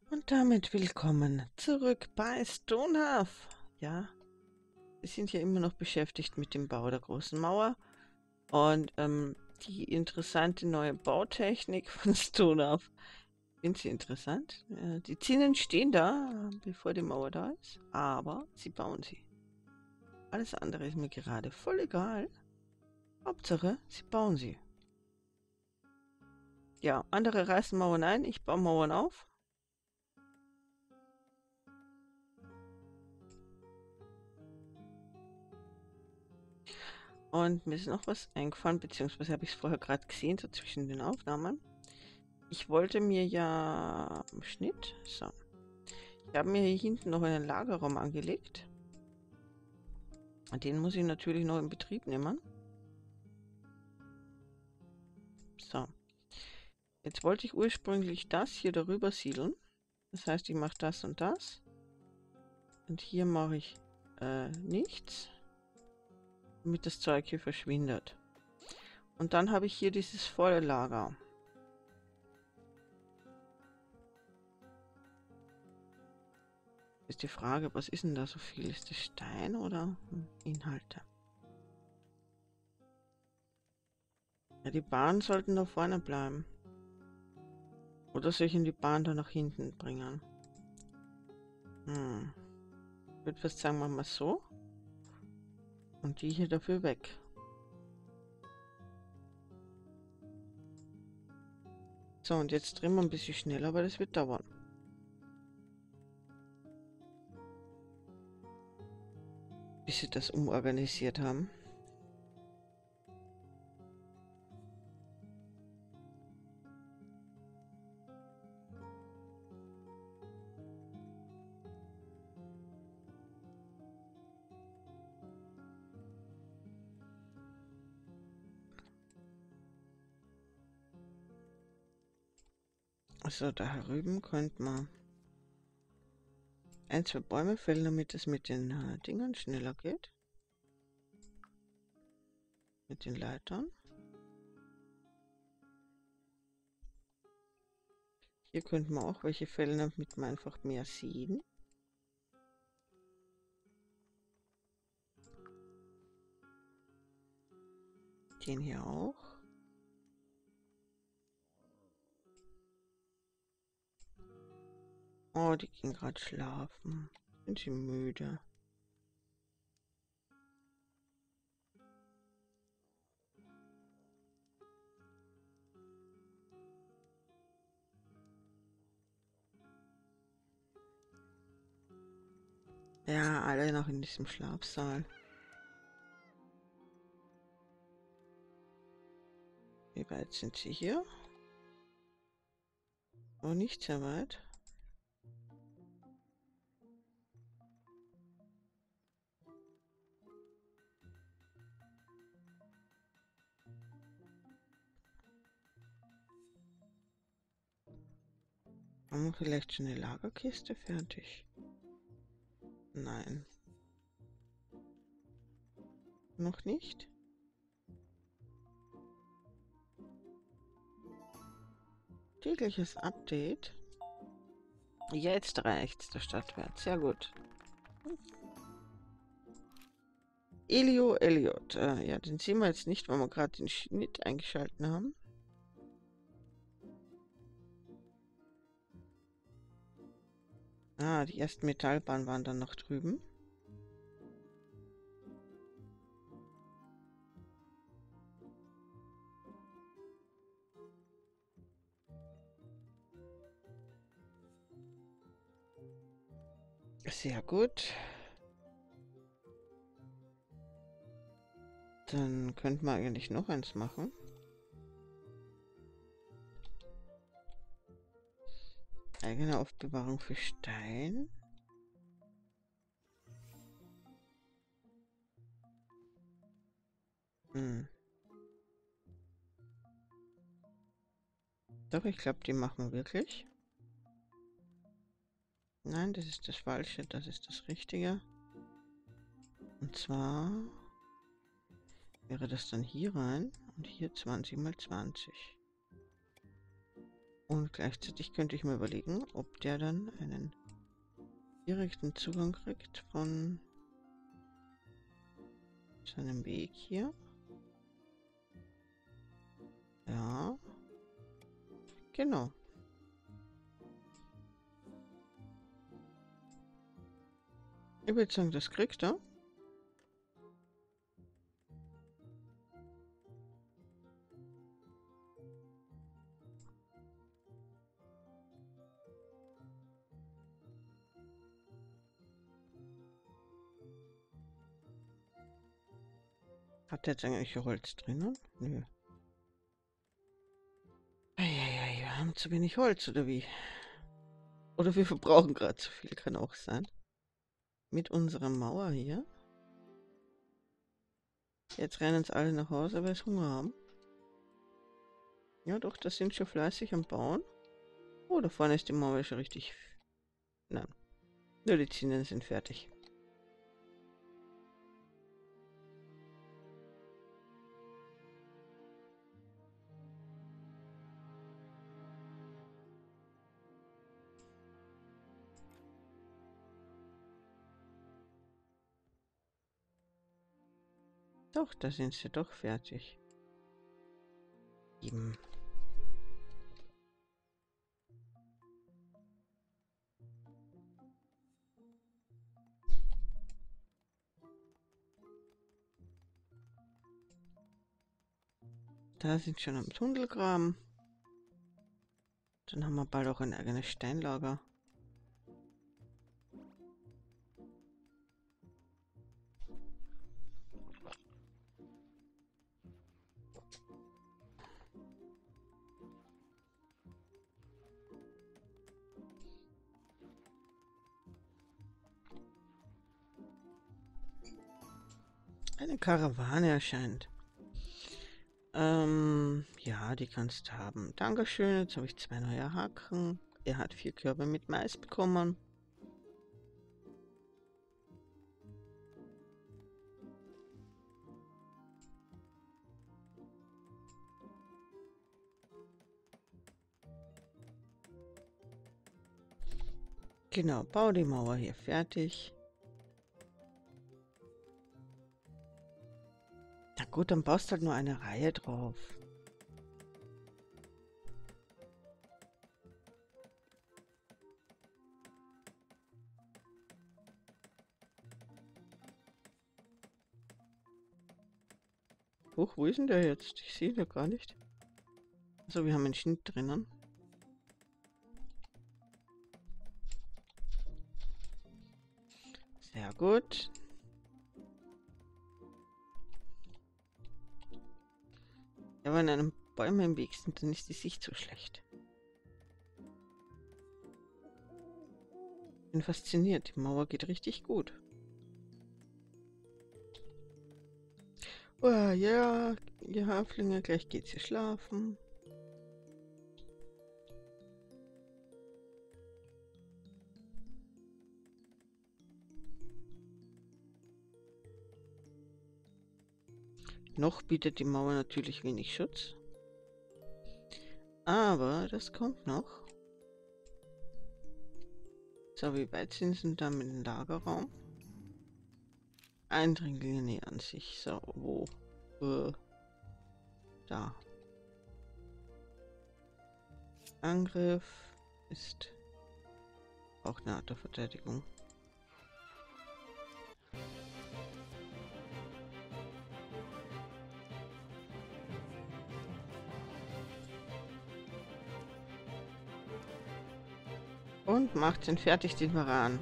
Und damit willkommen zurück bei Stonehaft. Ja, wir sind ja immer noch beschäftigt mit dem Bau der großen Mauer und die interessante neue Bautechnik von Stonehaft. Finden Sie interessant? Die Zinnen stehen da, bevor die Mauer da ist, aber sie bauen sie. Alles andere ist mir gerade voll egal. Hauptsache, sie bauen sie. Ja, andere reißen Mauern ein, ich baue Mauern auf. Und mir ist noch was eingefallen, beziehungsweise habe ich es vorher gerade gesehen, so zwischen den Aufnahmen. Ich wollte mir ja Schnitt, so. Ich habe mir hier hinten noch einen Lagerraum angelegt. Den muss ich natürlich noch in Betrieb nehmen. So. Jetzt wollte ich ursprünglich das hier darüber siedeln. Das heißt, ich mache das und das. Und hier mache ich nichts, damit das Zeug hier verschwindet. Und dann habe ich hier dieses volle Lager. Ist die Frage, was ist denn da so viel? Ist das Stein oder Inhalte? Ja, die Bahnen sollten da vorne bleiben. Oder soll ich in die Bahn da nach hinten bringen? Ich würde fast sagen, machen wir so. Und die hier dafür weg. So, und jetzt drehen wir ein bisschen schneller, aber das wird dauern. Bis sie das umorganisiert haben. Also da herüben könnte man ein, zwei Bäume fällen, damit es mit den Dingern schneller geht. Mit den Leitern. Hier könnten wir auch welche fällen, damit man einfach mehr sehen. Den hier auch. Oh, die gehen gerade schlafen. Sind sie müde? Ja, alle noch in diesem Schlafsaal. Wie weit sind sie hier? Oh, nicht sehr weit. Haben wir vielleicht schon eine Lagerkiste fertig? Nein. Noch nicht? Tägliches Update. Jetzt reicht's, der Stadtwert. Sehr gut. Elio Elliot. Ja, den sehen wir jetzt nicht, weil wir gerade den Schnitt eingeschalten haben. Ah, die ersten Metallbahnen waren dann noch drüben. Sehr gut. Dann könnten wir eigentlich noch eins machen. Eigene Aufbewahrung für Stein. Doch, ich glaube, die machen wir wirklich. Nein, das ist das Falsche, das ist das Richtige. Und zwar wäre das dann hier rein und hier 20 mal 20. Und gleichzeitig könnte ich mir überlegen, ob der dann einen direkten Zugang kriegt von seinem Weg hier. Ja, genau. Ich würde sagen, das kriegt er. Hat der jetzt eigentlich Holz drinnen? Nö. Eieiei, wir haben zu wenig Holz, oder wie? Oder wir verbrauchen gerade zu viel, kann auch sein. Mit unserer Mauer hier. Jetzt rennen uns alle nach Hause, weil sie Hunger haben. Ja doch, das sind schon fleißig am Bauen. Oh, da vorne ist die Mauer schon richtig. Nein, nur die Zinnen sind fertig. Doch, da sind sie doch fertig. Eben. Da sind schon am Tunnelgraben. Dann haben wir bald auch ein eigenes Steinlager. Eine Karawane erscheint. Ja, die kannst du haben. Dankeschön, jetzt habe ich 2 neue Haken. Er hat 4 Körbe mit Mais bekommen. Genau, bau die Mauer hier fertig. Na gut, dann baust halt nur eine Reihe drauf. Huch, wo ist denn der jetzt? Ich sehe ihn ja gar nicht. So, wir haben einen Schnitt drinnen. Sehr gut. Ja, wenn einem Bäume im Weg sind, dann ist die Sicht so schlecht. Bin fasziniert. Die Mauer geht richtig gut. Oh, ja, ihr Haflinge, gleich geht's hier schlafen. Noch bietet die Mauer natürlich wenig Schutz. Aber das kommt noch. So, wie weit sind sie da mit dem Lagerraum? Eindringlinge nähern sich. So, wo? Da. Angriff ist auch eine Art der Verteidigung. Und macht den fertig, den Varan.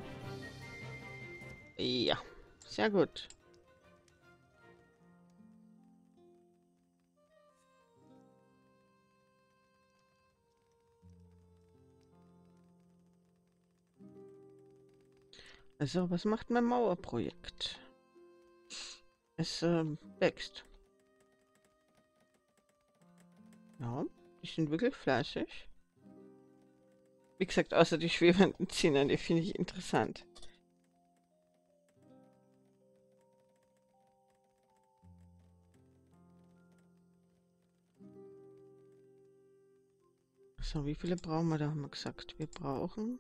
Ja, sehr gut. Also, was macht mein Mauerprojekt? Es wächst. Ja, die sind wirklich fleißig. Wie gesagt, außer die schwebenden Zinnen, die finde ich interessant. So, wie viele brauchen wir? Da haben wir gesagt, wir brauchen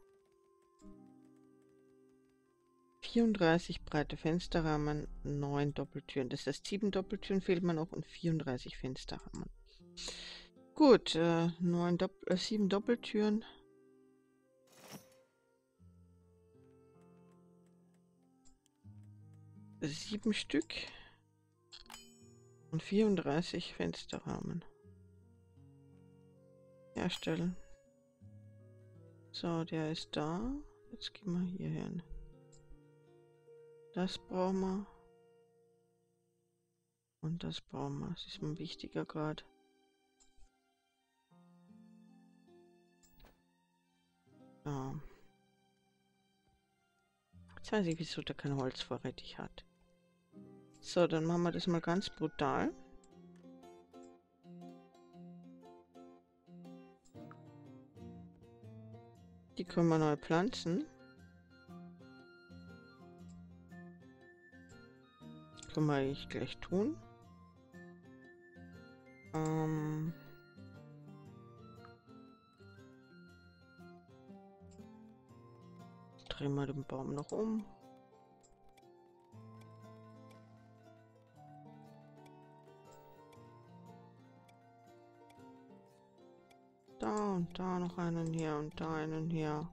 34 breite Fensterrahmen, 9 Doppeltüren. Das heißt, 7 Doppeltüren fehlen mir noch und 34 Fensterrahmen. Gut, 7 Doppeltüren. Sieben Stück und 34 Fensterrahmen. Herstellen. So, der ist da. Jetzt gehen wir hier hin. Das brauchen wir. Und das brauchen wir. Das ist mir wichtiger gerade. So. Jetzt weiß ich, wieso der kein Holz vorrätig hat. So, dann machen wir das mal ganz brutal. Die können wir neu pflanzen. Können wir eigentlich gleich tun. Drehen wir den Baum noch um. Da und da noch einen hier und da einen hier.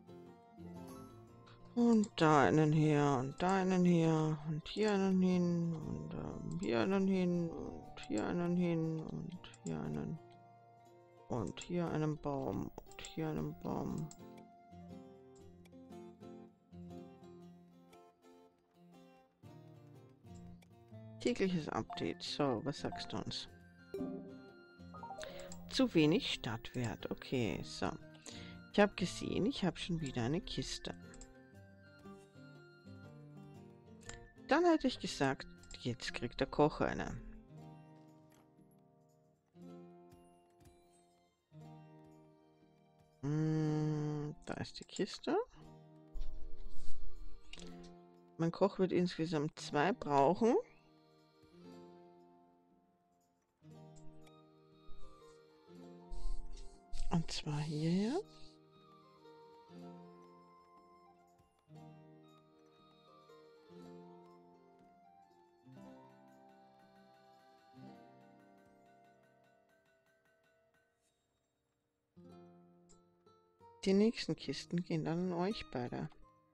Und da einen hier und da einen hier und hier einen hin und hier einen hin und hier einen hin und hier einen und hier einen Baum und hier einen Baum. Tägliches Update. So, was sagst du uns? Zu wenig Stadtwert. Okay, so. Ich habe gesehen, ich habe schon wieder eine Kiste. Dann hätte ich gesagt, jetzt kriegt der Koch eine. Da ist die Kiste. Mein Koch wird insgesamt 2 brauchen. Und zwar hierher. Die nächsten Kisten gehen dann an euch beide.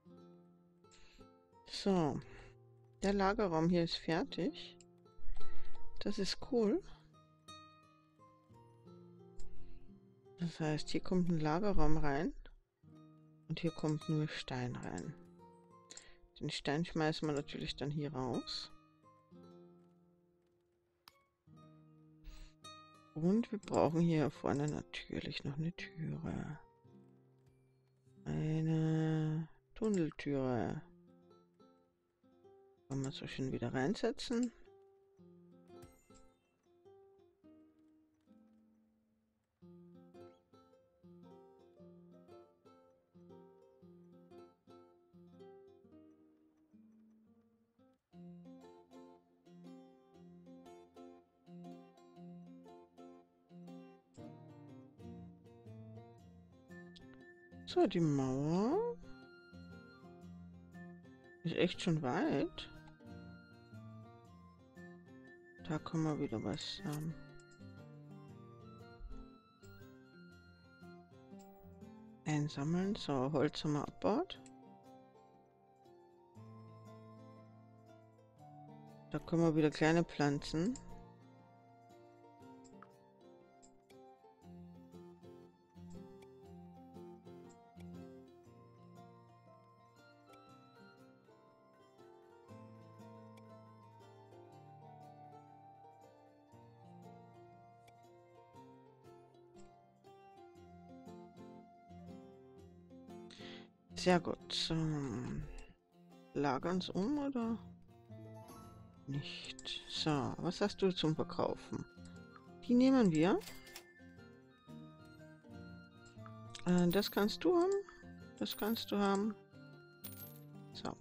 So. Der Lagerraum hier ist fertig. Das ist cool. Das heißt, hier kommt ein Lagerraum rein. Und hier kommt nur Stein rein. Den Stein schmeißen wir natürlich dann hier raus. Und wir brauchen hier vorne natürlich noch eine Türe. Eine Tunneltüre. Kann man so schön wieder reinsetzen. So, die Mauer ist echt schon weit. Da können wir wieder was einsammeln. So, Holz haben wir abgebaut. Da können wir wieder kleine Pflanzen. Sehr gut. Lagern es um oder nicht? So, was hast du zum Verkaufen? Die nehmen wir. Das kannst du haben. Das kannst du haben. So.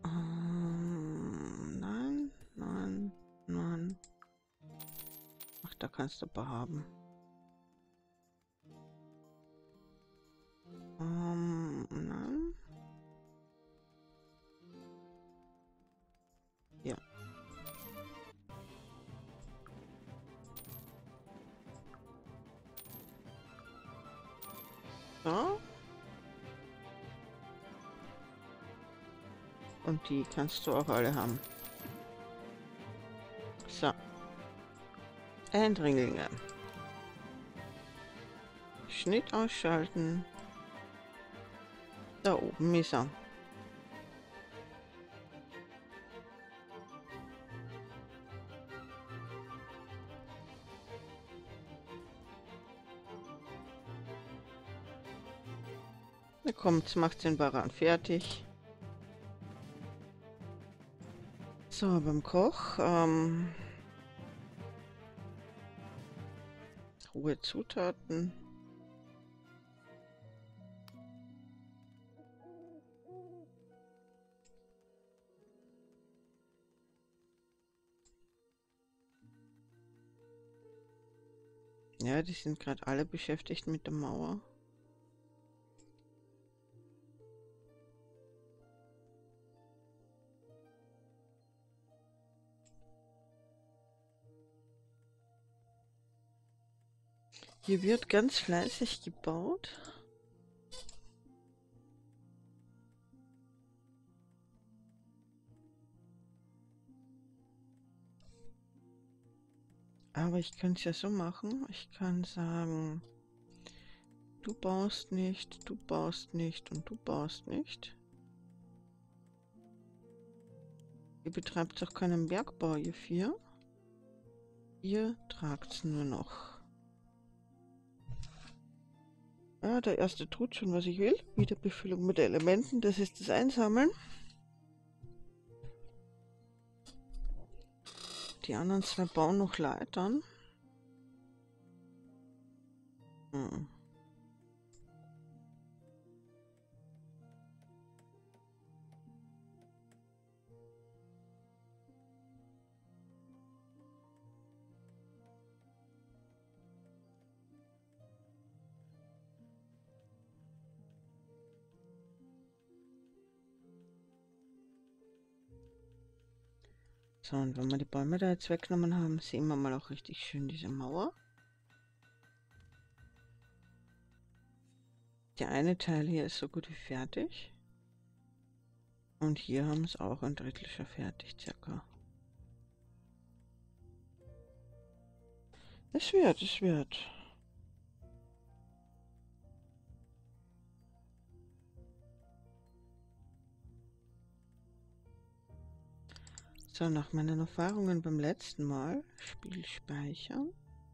Nein, nein, nein. Ach, da kannst du ein paar haben. Nein. Ja. So. Und die kannst du auch alle haben. So. Eindringlinge. Schnitt ausschalten. Da oben ist er. Na komm, jetzt macht den Baran fertig. So, beim Koch. Rohe Zutaten. Ja, die sind gerade alle beschäftigt mit der Mauer. Hier wird ganz fleißig gebaut. Aber ich könnte es ja so machen. Ich kann sagen, du baust nicht und du baust nicht. Ihr betreibt auch keinen Bergbau, ihr vier. Ihr tragt's nur noch. Ah, der erste tut schon, was ich will. Wiederbefüllung mit Elementen, das ist das Einsammeln. Die anderen zwei bauen noch Leitern. Hm. So, und wenn wir die Bäume da jetzt weggenommen haben, sehen wir mal auch richtig schön diese Mauer. Der eine Teil hier ist so gut wie fertig. Und hier haben es auch ein Drittel schon fertig, circa. Es wird, es wird. So, nach meinen Erfahrungen beim letzten Mal, Spiel speichern.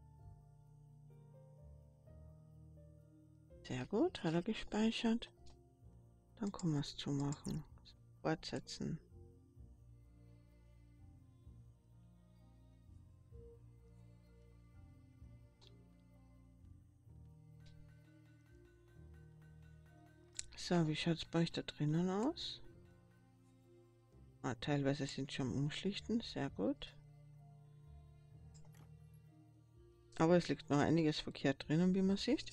Sehr gut, hat er gespeichert. Dann können wir es zumachen. Fortsetzen. So, wie schaut es bei euch da drinnen aus? Ah, teilweise sind schon am Umschlichten, sehr gut. Aber es liegt noch einiges verkehrt drinnen, wie man sieht.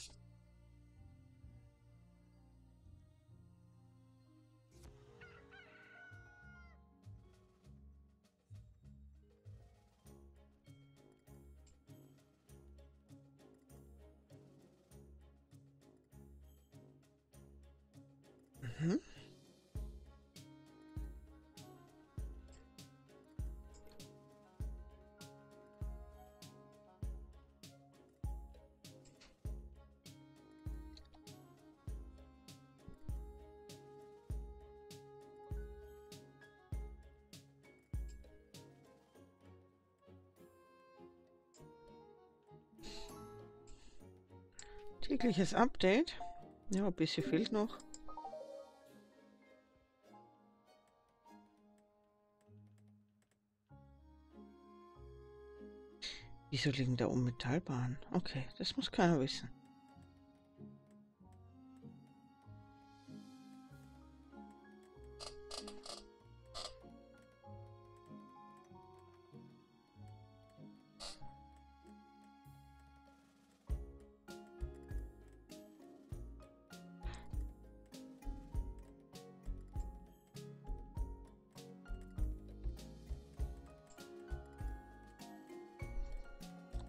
Mhm. Tägliches Update. Ja, ein bisschen fehlt noch. Wieso liegen da oben Metallbahnen? Okay, das muss keiner wissen.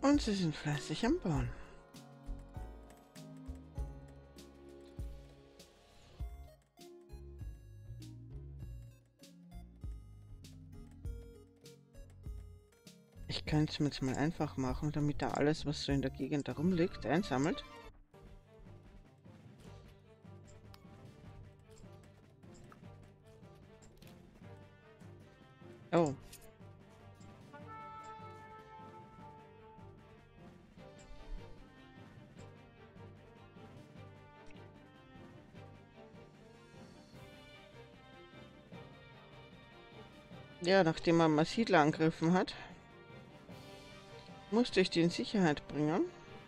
Und sie sind fleißig am Bauen. Ich könnte es mir jetzt mal einfach machen, damit da alles, was so in der Gegend darum liegt, einsammelt. Oh. Ja, nachdem er mal Siedler angegriffen hat, musste ich die in Sicherheit bringen.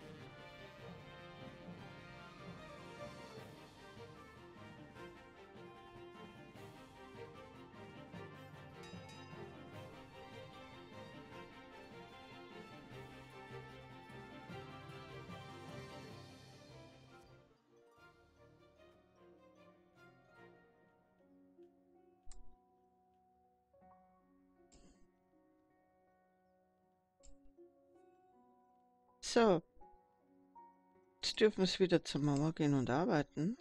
So, jetzt dürfen wir wieder zur Mauer gehen und arbeiten.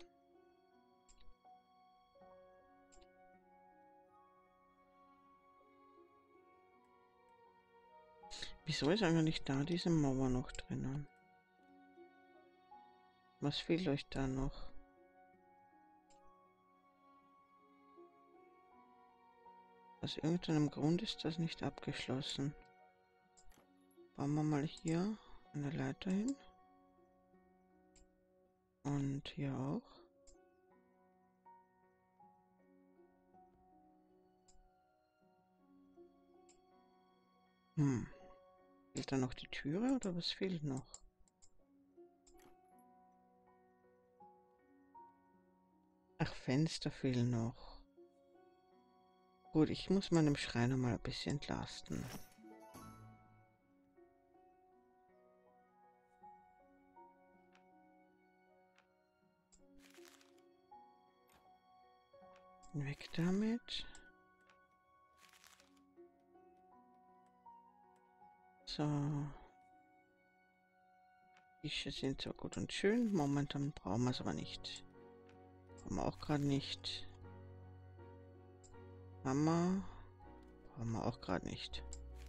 Wieso ist eigentlich da diese Mauer noch drinnen? Was fehlt euch da noch? Aus irgendeinem Grund ist das nicht abgeschlossen. Bauen wir mal hier eine Leiter hin. Und hier auch. Fehlt da noch die Türe oder was fehlt noch? Ach, Fenster fehlen noch. Gut, ich muss meinem Schreiner mal ein bisschen entlasten. Weg damit. So. Tische sind zwar gut und schön, momentan brauchen wir es aber nicht. Brauchen wir auch gerade nicht. Hammer brauchen wir auch gerade nicht.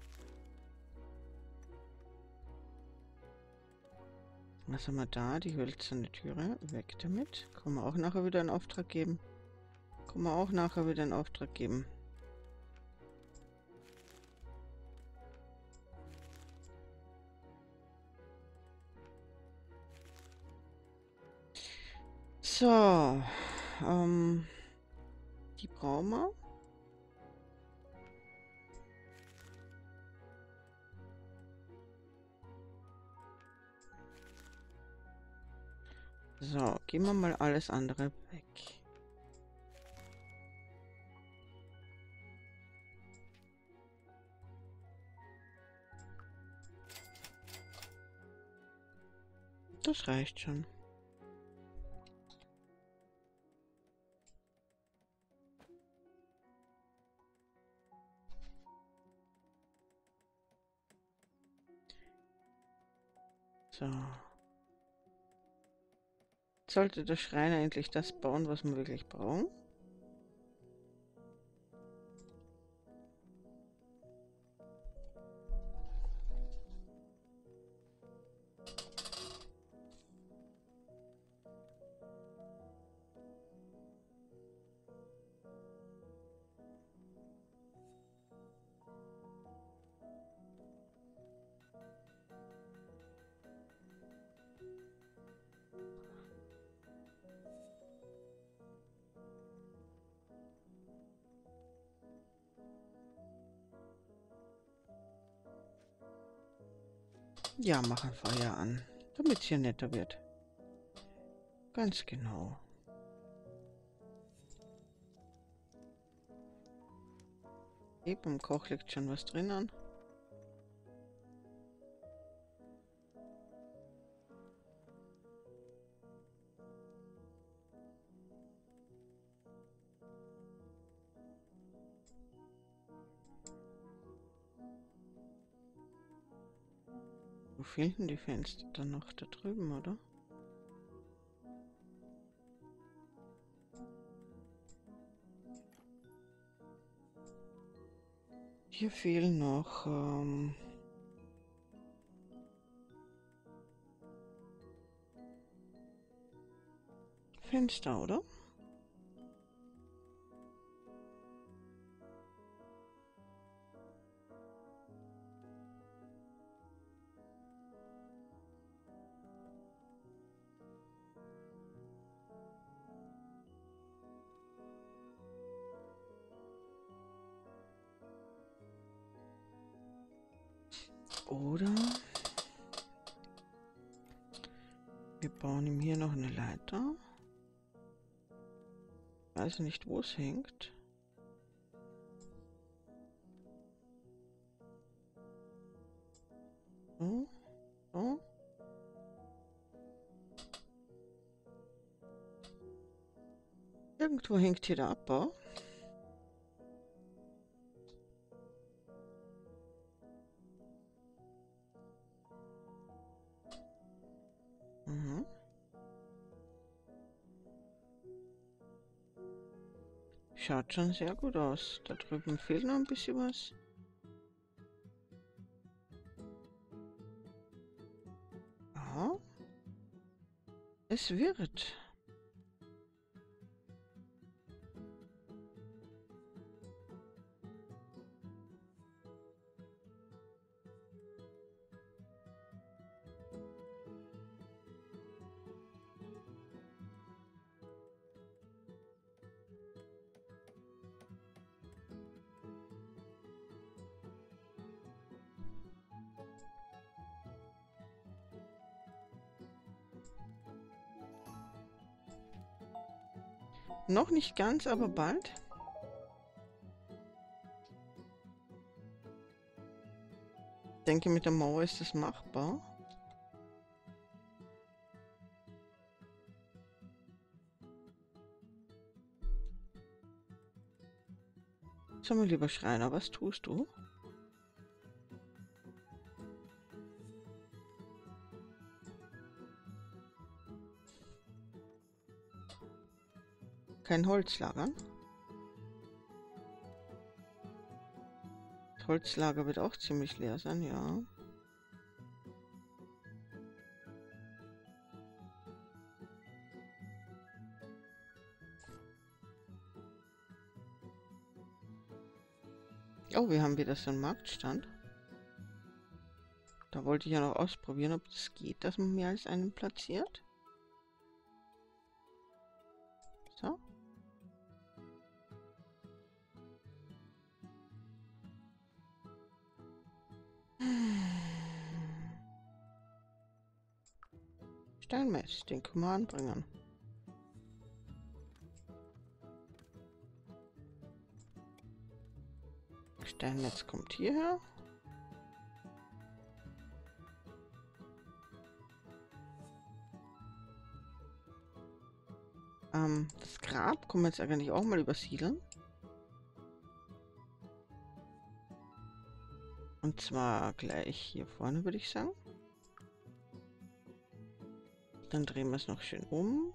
Was haben wir da? Die hölzerne Türe. Weg damit. Können wir auch nachher wieder einen Auftrag geben. Können wir auch nachher wieder einen Auftrag geben. So. Die brauchen wir. So, gehen wir mal alles andere weg. Das reicht schon. So. Sollte der Schreiner endlich das bauen, was wir wirklich brauchen? Ja, machen Feuer an, damit es hier netter wird. Ganz genau. Im Koch liegt schon was drinnen. Wo fehlen denn die Fenster dann noch? Da drüben, oder? Hier fehlen noch Fenster, oder? Oder wir bauen ihm hier noch eine Leiter. Ich weiß nicht, wo es hängt. So, so. Irgendwo hängt hier der Abbau. Mhm. Schaut schon sehr gut aus. Da drüben fehlt noch ein bisschen was. Aha. Es wird. Noch nicht ganz, aber bald. Ich denke, mit der Mauer ist es machbar. Sag mal, lieber Schreiner, was tust du? Kein Holz lagern? Das Holzlager wird auch ziemlich leer sein, ja. Oh, wir haben wieder so einen Marktstand. Da wollte ich ja noch ausprobieren, ob das geht, dass man mehr als einen platziert. So. Steinmetz, den können wir anbringen. Steinmetz kommt hierher. Das Grab können wir jetzt eigentlich auch mal übersiedeln. Und zwar gleich hier vorne, würde ich sagen. Dann drehen wir es noch schön um.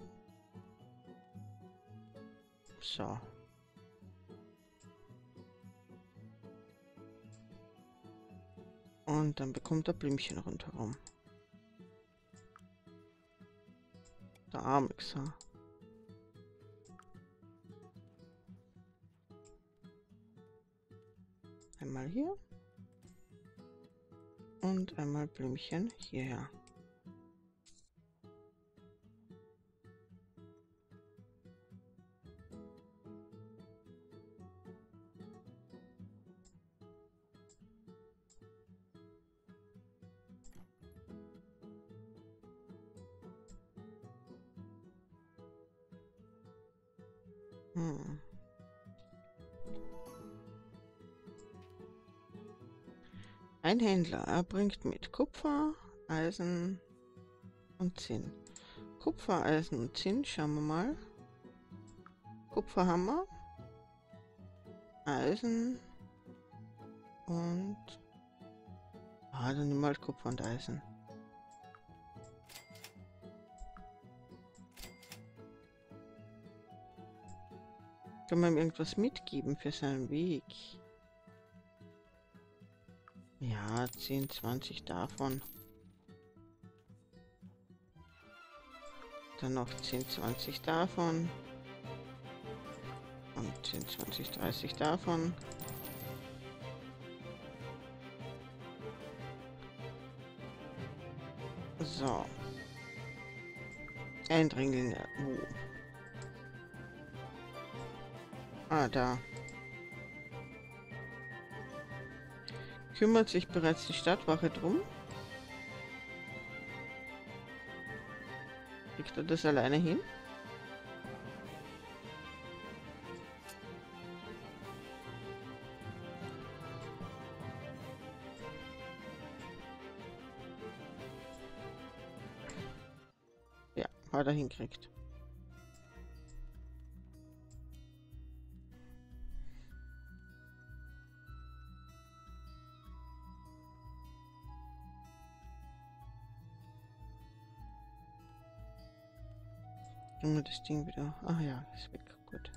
So. Und dann bekommt er Blümchen rundherum. Der Armixer. Einmal hier. Und einmal Blümchen hierher. Ein Händler, er bringt mit Kupfer, Eisen und Zinn. Kupfer, Eisen und Zinn, schauen wir mal. Kupferhammer, Eisen und... Ah, dann nimm mal Kupfer und Eisen. Kann man ihm irgendwas mitgeben für seinen Weg? Ja, 10, 20 davon. Dann noch 10, 20 davon. Und 10, 20, 30 davon. So. Eindringlinge. Wo? Ah, da. Kümmert sich bereits die Stadtwache drum? Kriegt er das alleine hin? Ja, hat er hinkriegt. Bringen wir das Ding wieder. Ah ja, ist weg. Gut.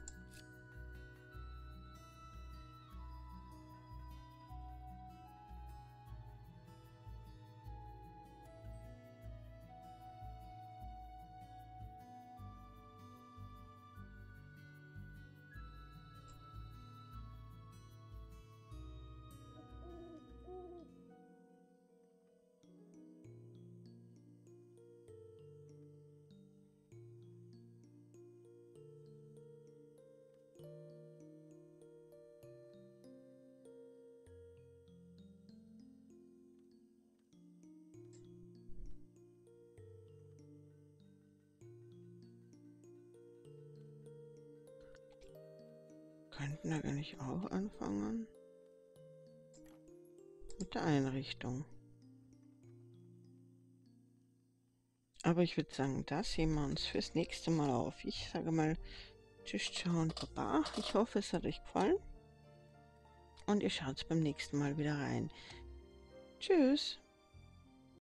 Könnten wir eigentlich auch anfangen? Mit der Einrichtung. Aber ich würde sagen, da sehen wir uns fürs nächste Mal auf. Ich sage mal Tschüss, ciao und Baba. Ich hoffe, es hat euch gefallen. Und ihr schaut beim nächsten Mal wieder rein. Tschüss.